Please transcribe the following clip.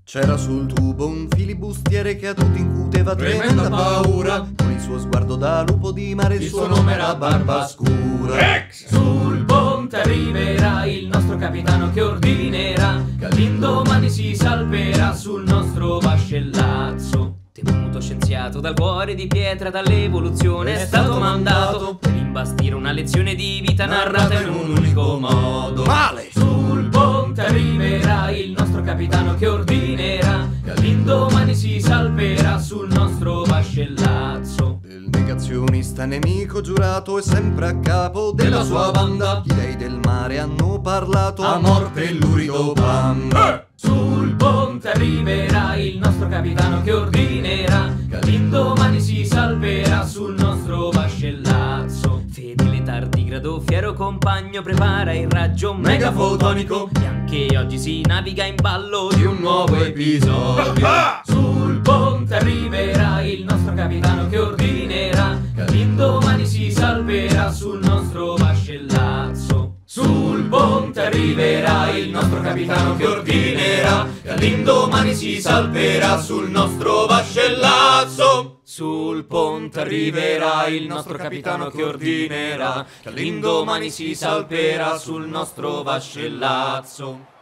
C'era sul tubo un filibustiere che a tutti incuteva tremenda paura. Con il suo sguardo da lupo di mare il suo nome era Barbascura. Sul ponte arriverà il nostro capitano che ordinerà che all'indomani si salverà sul nostro vascellazzo. Temuto scienziato dal cuore di pietra, dall'evoluzione è stato mandato per imbastire una lezione di vita narrata in un unico modo. Male! Sul ponte arriverà il nostro capitano che ordinerà che all'indomani si salverà sul nostro vascellazzo. Del negazionista nemico giurato e sempre a capo della sua banda, gli dei del mare hanno parlato a morte l'urido panda. Sul ponte arriverà il nostro capitano che ordinerà che all'indomani si salverà sul nostro vascellazzo. Fedele tardigrado, fiero compagno, prepara il raggio megafotonico e anche oggi si naviga in ballo di un nuovo episodio. Sul ponte arriverà il nostro capitano che ordinerà che all'indomani si salverà sul nostro vascellazzo. Sul ponte arriverà il nostro capitano che ordinerà che all'indomani si salverà sul nostro vascellazzo. Sul ponte arriverà il nostro capitano che ordinerà che all'indomani si salverà sul nostro vascellazzo.